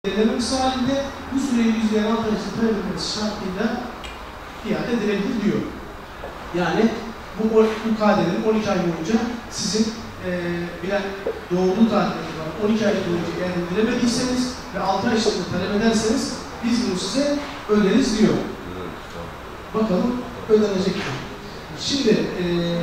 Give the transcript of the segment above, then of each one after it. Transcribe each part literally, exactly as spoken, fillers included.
Denemesi halinde bu süreyi yüzleyen alternatif talep edilmesi şartıyla iade edilebilir diyor. Yani bu, bu K D V'nin on iki ay boyunca sizin e, bilen doğruluğu tarihleri var. on iki ay boyunca eğer indiremediyseniz ve altı ay içinde talep ederseniz biz bunu size öderiz diyor. Bakalım ödenecek mi? Şimdi e,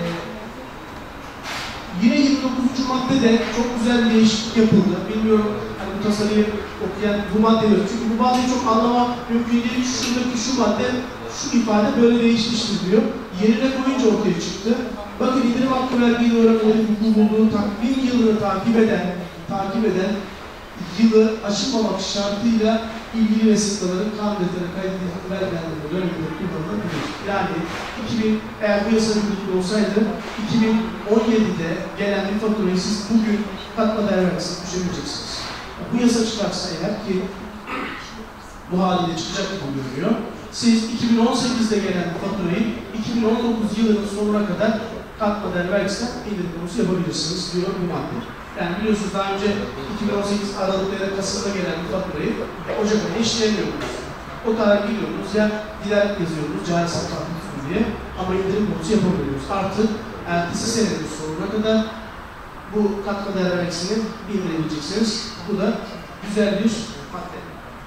yine yirmi dokuzuncu maddede çok güzel bir değişiklik yapıldı. Bilmiyorum hani bu tasarıyı okuyan bu madde yok. Çünkü bu maddeyi çok anlamak mümkün değil. Şuradaki şu madde, şu ifade böyle değişmiştir diyor. Yerine koyunca ortaya çıktı. Bakın indirim hakkı verdiği oranları hukuk bulduğu takvim yılını takip eden, takip eden yılı aşılmamak şartıyla ilgili vesikaların kan defterine kaydedilip belgelendirme döneminde kullanılabilir. Yani iki bin, eğer bu yasa yürürlükte olsaydı iki bin on yedi'de gelen bir faturayı siz bugün katma değer vergisine düşebileceksiniz. Bu yasa çıkarsa eğer ki bu haliyle çıkacak gibi görünüyor. Siz iki bin on sekiz'de gelen faturayı iki bin on dokuz yılının sonuna kadar katma değer vergisinden indirim konusu yapabilirsiniz diyor bu madde. Yani biliyorsunuz daha önce iki bin on sekiz Aralık ya da Kasım'da gelen bir faturayı Ocak ayında işleyemiyordunuz. O tarih gidiyordunuz ya gider yazıyordunuz cari satın diye ama indirim konusu yapamıyoruz. Artık ertesi senenin sonuna kadar bu katma değer vergisini indirebileceksiniz. Bu da güzel bir madde.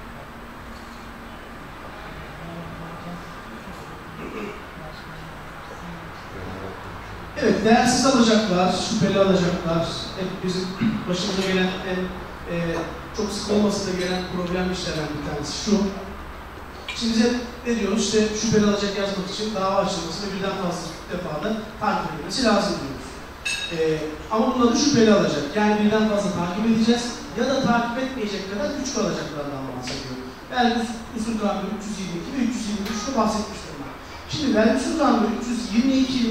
Evet, değersiz alacaklar, şüpheli alacaklar, hep bizim başımıza gelen en e, çok sık olmasa da gelen problem işlerden bir tanesi şu. Şimdi bize ne diyoruz? İşte şüpheli alacak yazmak için dava açılması ve birden fazla defada takip edilmesi lazım diyoruz. E, ama bunun adı şüpheli alacak. Yani birden fazla takip edeceğiz ya da takip etmeyecek kadar küçük alacaklardan bahsediyorum. Vergi usul kanunu üç yüz yirmi iki ve üç yüz yirmi üç'te bahsetmiştim ben. Şimdi vergi usul kanunu üç yüz yirmi iki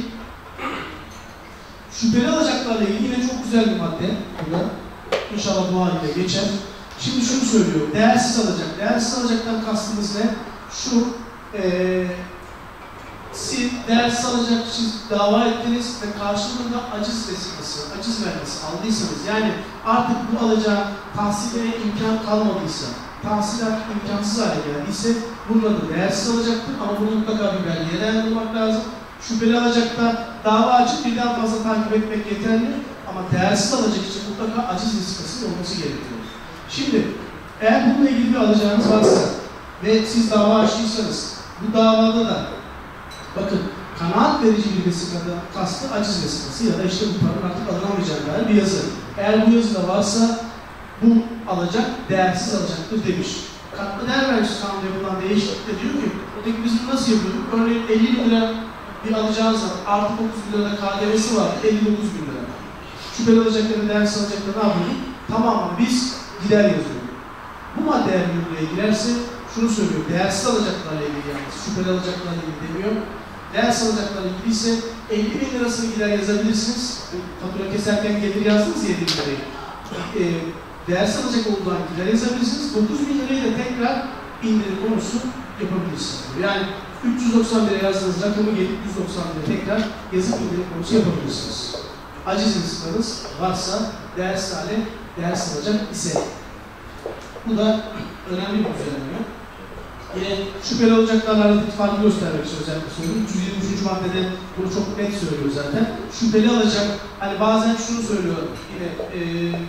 şüpheli alacaklarla ilgili yine çok güzel bir madde. Burada İnşallah bu haliyle geçer. Şimdi şunu söylüyor. Değersiz alacak. Değersiz alacaktan kastımız ne? Şu ee, siz değersiz alacak için dava ettiniz ve karşılığında aciz vesikası, aciz vermesi aldıysanız, yani artık bu alacağı tahsiline imkan kalmadıysa, tahsilat imkansız hale geldiyse bunun adı değersiz alacaktır ama bunu mutlaka bir belgeye dayandırmak lazım. Şüpheli alacakta dava açıp birden fazla takip etmek yeterli ama değersiz alacak için mutlaka aciz vesikasının olması gerekiyor. Şimdi eğer bununla ilgili bir alacağınız varsa ve siz dava açtıysanız bu davada da bakın kanaat verici bir vesikada kastı aciz vesikası ya da işte bu paranın artık alınamayacağına dair bir yazı. Eğer bu yazıda varsa bu alacak değersiz alacaktır demiş. Katma değer vergisi kanunu yapılan değişiklikte diyor ki öteki biz bunu nasıl yapıyorduk? Örneğin elli bin lira bir alacağınız var. Artı dokuz bin lirada K D V'si var. elli dokuz bin lira. Şüpheli alacakları, değersiz alacakları ne yapıyorduk? Tamamını biz gider yazıyorduk. Bu madde eğer yürürlüğe girerse şunu söylüyor. Değersiz alacaklarla ilgili yalnız. Şüpheli alacaklarla ilgili demiyor. Değersiz alacaklarla ilgili ise elli bin lirasını gider yazabilirsiniz. Fatura keserken gelir yazdınız ya yedi bin lirayı. E, değersiz alacak olduğundan gider yazabilirsiniz. dokuz bin lirayı da tekrar indirim konusu yapabilirsiniz. Yani üç yüz doksan lira yazdığınız rakamı gelip yüz doksan lira tekrar yazıp indirim konusu yapabilirsiniz. Aciz vesikasınız varsa değersiz hale değersiz alacak ise. Bu da önemli bir düzenleme. Yine şüpheli alacaklarla aradaki farkı göstermek için özellikle söylüyorum. üç yüz yirmi üç'üncü maddede bunu çok net söylüyor zaten. Şüpheli alacak, hani bazen şunu söylüyor yine e,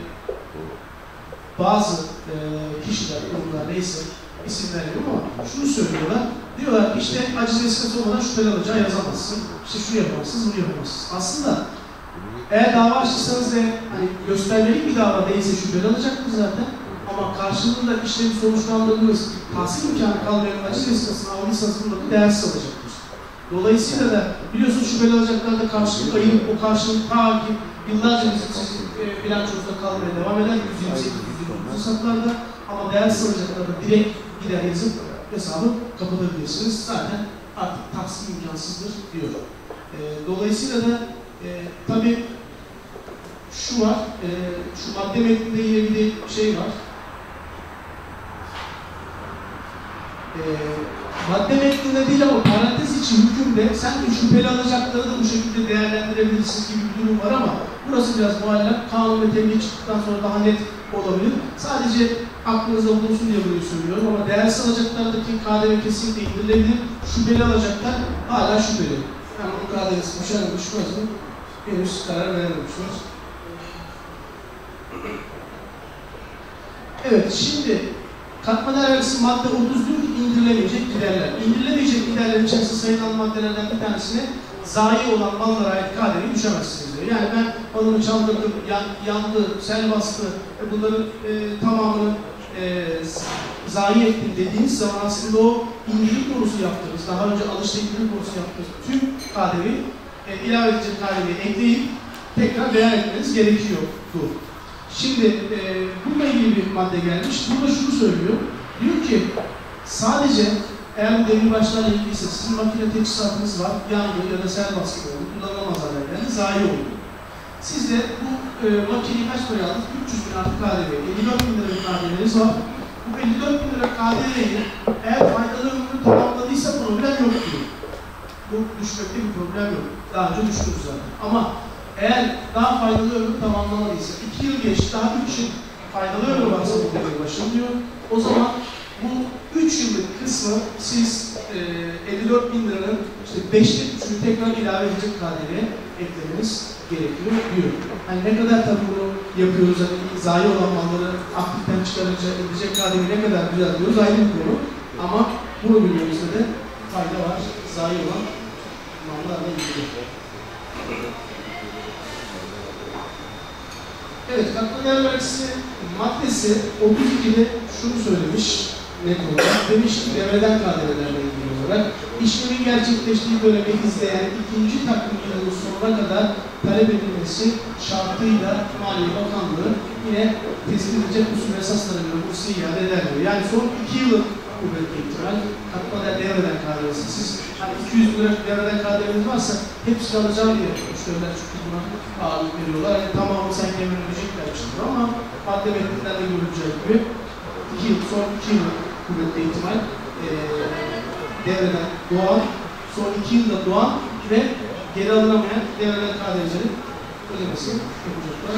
bazı e, kişiler, kurumlar neyse isim veriyorum ama şunu söylüyorlar. Diyorlar ki işte aciz vesikası olmadan şüpheli alacağı yazamazsın. İşte şunu yapamazsınız, bunu yapamazsınız. Aslında eğer dava açtıysanız ve hani göstermelik bir dava değilse şüpheli alacaktır zaten. Ama karşılığında işlemi sonuçlandırdığınız tahsil imkanı kalmayan aciz vesikasını aldıysanız bunun değersiz alacaktır. Dolayısıyla da biliyorsunuz şüpheli alacaklarda karşılık ayırıp o karşılık ta ki yıllarca sizin e, bilançonuzda kalmaya devam eden yüz yirmi sekiz yüz yirmi dokuz hesaplarda ama değersiz alacaklarda direkt gider yazıp hesabı kapatabilirsiniz. Zaten artık tahsil imkansızdır diyor. E, dolayısıyla da e, tabii şu var, e, şu madde metninde yine bir de şey var. E, madde metninde değil ama parantez için hükümde sanki şüpheli alacakları da bu şekilde değerlendirebilirsiniz gibi bir durum var ama burası biraz muallak. Kanun ve tebliğ çıktıktan sonra daha net olabilir. Sadece aklınızda bulunsun diye burayı söylüyorum ama değersiz alacaklardaki K D V kesinlikle indirilebilir. Şüpheli alacaklar hala şüpheli. Yani onun K D V'si düşer mi düşmez mi? Henüz karar verememişler. Evet, şimdi katma değer vergisi madde otuz diyor ki indirilemeyecek giderler. İndirilemeyecek giderler içerisinde sayılan maddelerden bir tanesine zayi olan mallara ait K D V'yi düşemezsiniz diyor. Yani ben malımı çaldırdım, yan, yandı, sel bastı, e, bunların e, tamamını e, zayi ettim dediğiniz zaman aslında o indirim konusu yaptığınız, daha önce alışta indirim konusu yaptığınız tüm K D V'yi e, ilave edecek K D V'yi ekleyip tekrar beyan etmeniz gerekiyordu. Şimdi e, bununla ilgili bir madde gelmiş. Burada şunu söylüyor. Diyor ki sadece eğer bu demirbaşlarla ilgiliyse sizin makine teçhizatınız var, yandı ya da sel baskı oldu, kullanılamaz hale geldi, zayi oldu. Siz de bu e, makineyi kaç para aldınız? üç yüz bin artı K D V. elli dört bin lira bir K D V'niz var. Bu elli dört bin lira K D V'yi eğer faydalı ömrünü tamamladıysa problem yok diyor. Bu düşmekte bir problem yok. Daha önce düştük zaten. Ama eğer daha faydalı ömrü tamamlamadıysa, iki yıl geçti, daha üç yıl faydalı ömrü varsa bu devir başlıyor. O zaman bu üç yıllık kısmı siz e, elli dört bin liranın işte beşte üçünü tekrar ilave edecek K D V'ye eklemeniz gerekiyor diyor. Hani ne kadar tabii bunu yapıyoruz, hani zayi olan malları aktiften çıkarınca edecek K D V ne kadar güzel diyoruz, ayrı bir konu. Ama bunu bilmemizde de fayda var, zayi olan mallarla ilgili. Evet, katma değer vergisi maddesi otuz ikide şunu söylemiş net olarak. Demiş ki devreden K D V'lerle ilgili olarak işlemin gerçekleştiği dönemi izleyen ikinci takvim yılının sonuna kadar talep edilmesi şartıyla Maliye Bakanlığı yine tespit edecek usul esaslara göre bu size iade eder diyor. Yani son iki yılın kuvvetli ihtimal katma değer devreden K D V'si. Siz hani iki yüz lira devreden K D V'niz varsa hepsini alacağım diye müşteriler çünkü buna ağırlık veriyorlar. Yani tamamı sen kendini ödeyecekler ama madde metninden de görüleceği gibi iki yıl, son iki yıl kuvvetli ihtimal e, devreden doğan, son iki yılda doğan ve geri alınamayan devreden K D V'lerin ödemesi yapacaklar.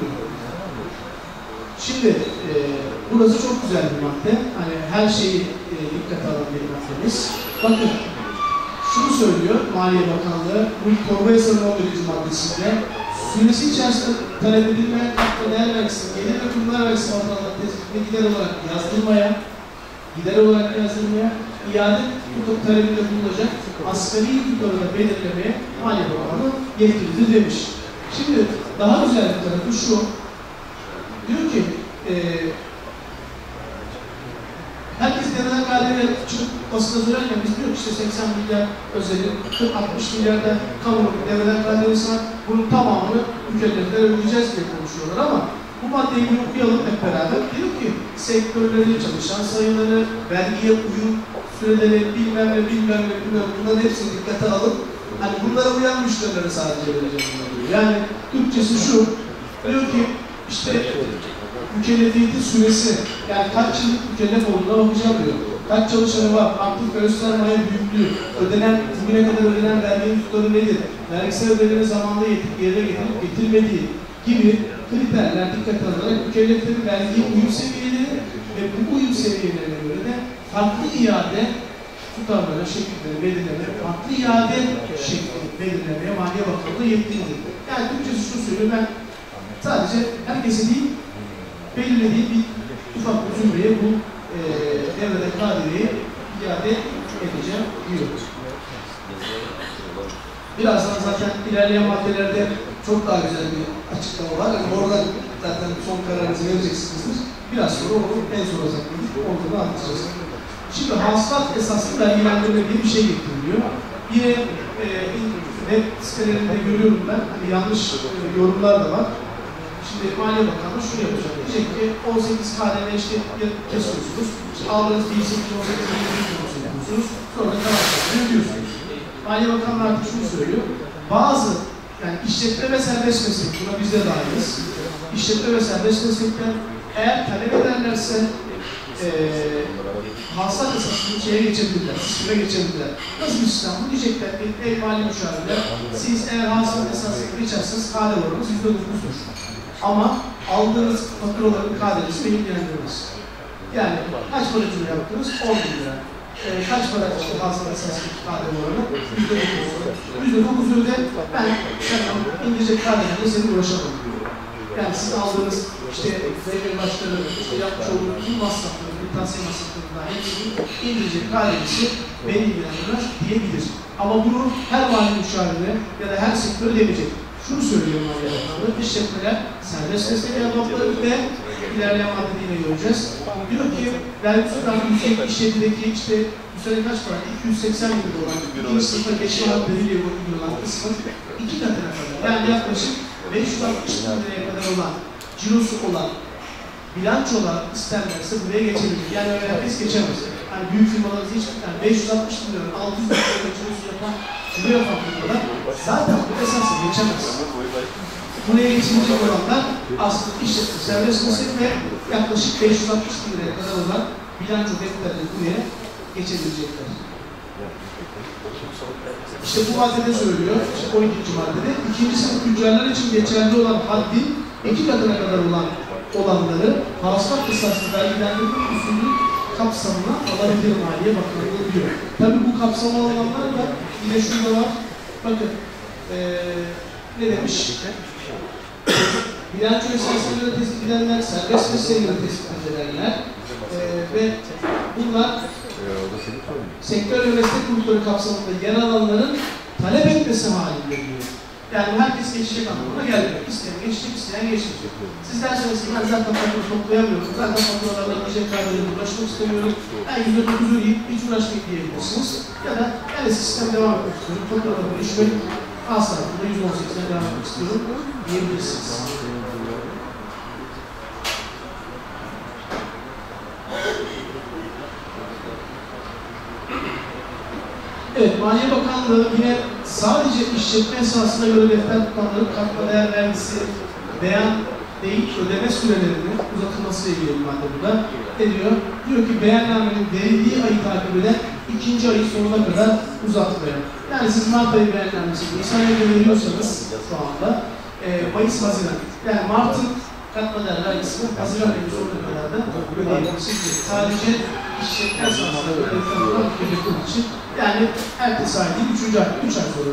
Şimdi e, burası çok güzel bir madde. Hani her şeyi e, dikkate alan bir maddemiz. Bakın şunu söylüyor Maliye Bakanlığı bu torba yasanın on birinci maddesinde süresi içerisinde talep edilmeyen katma değer vergisi, gelir ve kurumlar vergisi vatandaşlık tespitine gider olarak yazdırmaya, gider olarak yazdırmaya, iade tutup talebinde bulunacak asgari tutarı da belirlemeye Maliye Bakanlığı yetkilidir demiş. Şimdi daha güzel bir tarafı şu, diyor ki e, herkes devreden K D V çıkıp basına söylerken biz diyoruz işte seksen milyar özeli, kırk altmış milyarda kamunun devreden K D V'si var, bunun tamamını mükelleflere ödeyeceğiz diye konuşuyorlar ama bu maddeyi bir okuyalım hep beraber. Diyor ki sektörleri, çalışan sayıları, vergiye uyum süreleri, bilmem ne bilmem ne bilmem bunların hepsini dikkate alıp hani bunlara uyan müşterilere sadece vereceğiz diyor. Yani Türkçesi şu, diyor ki işte mükellefiyeti süresi, yani kaç yıllık mükellef olduğuna bakacağım diyor. Kaç çalışanı var, aktif ve öz sermaye büyüklüğü, ödenen, bugüne kadar ödenen verginin tutarı nedir, vergisel ödemeleri zamanında yetip yerine getirip getirmediği gibi kriterler dikkate alarak mükelleflerin vergiye uyum seviyeleri ve bu uyum seviyelerine göre de farklı iade tutarları, şekilleri belirlemeye, farklı iade şekli belirlemeye Maliye Bakanlığı yetkilidir. Yani Türkçesi şunu söylüyor, ben sadece herkese değil, belirlediği bir ufak bir zümreye bu e, devrede K D V'yi iade edeceğim diyor. Birazdan zaten ilerleyen maddelerde çok daha güzel bir açıklama var. Yani oradan zaten son kararınızı vereceksinizdir. Biraz sonra onu en sona sakladık. Orada da anlatacağız. Şimdi hasılat esaslı vergilendirme diye bir şey getiriliyor. Yine e, web sitelerinde görüyorum ben. Hani yanlış e, yorumlar da var. Şimdi Maliye Bakanlığı şunu yapacak. Diyecek ki on sekiz K D V işte kesiyorsunuz. İşte aldığınız bir sekiz on sekiz yapıyorsunuz. Sonra da kararlarını ödüyorsunuz. Maliye Bakanlığı artık şunu söylüyor. Bazı yani işletme ve serbest meslek, buna biz de dahiliz. İşletme ve serbest meslekten eğer talep ederlerse e, hasılat esasını şeye geçebilirler, sisteme geçebilirler. Nasıl bir sistem? Bu diyecekler ki ey mali müşavirler, siz eğer hasılat esasını geçerseniz K D V oranınız yüzde dokuzdur. Ama aldığınız faturaların K D V'si ilgilendirmez. Yani kaç para cümle yaptınız? on bin lira. E, kaç para işte hasıla esaslı K D V oranı? yüzde dokuz. yüzde dokuz'u öde, ben tamam İngilizce K D V'de senin uğraşamam diyor. Yani siz aldığınız işte devlet başkanı, işte yapmış olduğunuz tüm masrafları, kırtasiye masraflarından hepsinin İngilizce K D V'si beni ilgilendirmez diyebilir. Ama bunu her mali müşavirine ya da her sektör demeyecek. Şunu söylüyorum Maliye Bakanlığı, işletmeler serbest meslek adamları ve ilerleyen maddeliğine göreceğiz. Diyor ki, vergi tutarlı yüksek işletmedeki işte bu sene kaç para? iki yüz seksen bin dolar. İkinci sınıfa geçme maddeliyle uygulanan kısmı iki katına kadar. Yani yaklaşık beş yüz altmış bin liraya kadar olan, cirosu olan, bilançolar isterlerse buraya geçebilir. Yani öyle herkes geçemez. Yani büyük firmalarımız hiç yani beş yüz altmış bin lira, altı yüz bin lira cirosu yapan ciro yapan firmalar zaten bu esasla geçemez. Buraya geçilecek olanlar aslında işletme serbest meslek ve yaklaşık beş yüz altmış bin liraya kadar olan bilanço defterleri buraya geçebilecekler. İşte bu maddede söylüyor, işte on ikinci maddede, ikinci sınıf tüccarlar için geçerli olan haddin iki katına kadar olan olanları hasılat esaslı vergilendirme usulü kapsamına alabilir Maliye Bakanlığı diyor. Tabii bu kapsama alanlar da yine şurada var. Bakın ee, ne demiş? Bilanço esasına göre tespit edilenler, serbest mesleğe göre tespit edilenler ee, ve bunlar sektör ve meslek grupları kapsamında yer alanların talep etmesi halinde diyor. Yani herkes geçecek anlamına gelmiyor. İsteyen geçecek, isteyen geçecek. Siz derseniz ki ben zaten fatura toplayamıyorum, zaten faturalarla ödeyecek kardeşlerle uğraşmak istemiyorum, ben yüzde dokuz ödeyip hiç uğraşmayıp diyebilirsiniz. Ya da yani sistem devam etmek istiyorum, faturalarla işime A sınıfında yüzde on sekiz'e devam etmek istiyorum diyebilirsiniz. Evet, Maliye Bakanlığı yine sadece işletme esasına göre defter tutanların katma değer vergisi beyan değil, ödeme sürelerinin uzatılması ile ilgili bir madde burada. Ne diyor? Diyor ki beyannamenin verildiği ayı takip eden ikinci ayın sonuna kadar uzatmaya. Yani siz Mart ayı beyannamesi Nisan ayında veriyorsanız şu anda e, Mayıs, Haziran. Yani Mart'ın katma değer vergisini Haziran ayının sonuna kadar da ödeyebilirsiniz. Sadece işletme esasına göre defter tutan için yani ertesi ay değil, üçüncü ay, üç ay sonra